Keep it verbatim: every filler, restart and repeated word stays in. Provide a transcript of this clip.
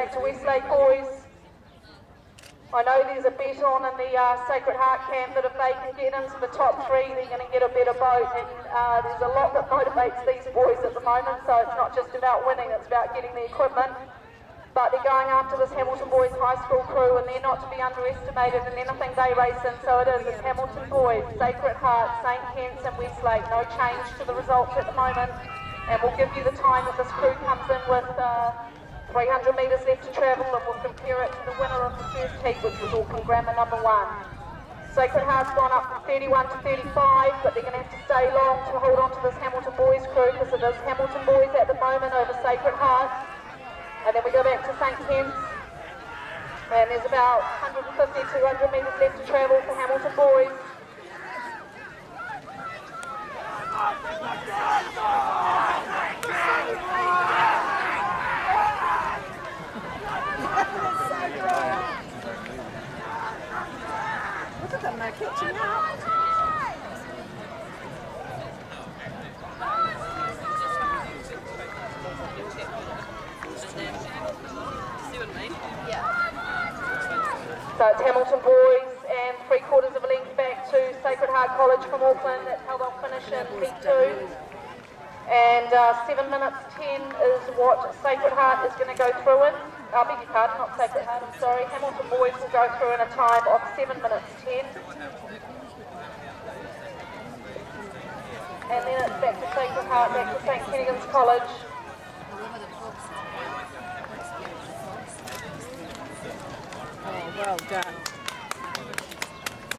back to Westlake boys. I know there's a bet on in the uh, Sacred Heart camp that if they can get into the top three, they're going to get a better boat, and uh, there's a lot that motivates these boys at the moment, so it's not just about winning, it's about getting the equipment. But they're going after this Hamilton Boys High School crew, and they're not to be underestimated in anything they race in, so it is. It's Hamilton Boys, Sacred Heart, Saint Ken's and Westlake. No change to the results at the moment, and we'll give you the time that this crew comes in with uh, three hundred metres left to travel, and we'll compare it to the winner of the first heat, which was Auckland Grammar number one. Sacred Heart's gone up from thirty-one to thirty-five, but they're going to have to stay long to hold on to this Hamilton Boys crew, because it is Hamilton Boys at the moment over Sacred Heart. And then we go back to Saint Ken's, and there's about one hundred fifty, two hundred metres left to travel for Hamilton Boys. Look at them, they're catching up. So it's Hamilton Boys and three quarters of a length back to Sacred Heart College from Auckland. That's how they'll finish in heat two. And uh, seven minutes ten is what Sacred Heart is going to go through in. I beg your pardon, not Sacred Heart, I'm sorry. Hamilton Boys will go through in a time of seven minutes ten. And then it's back to Sacred Heart, back to Saint Kennigan's College. Oh, well done.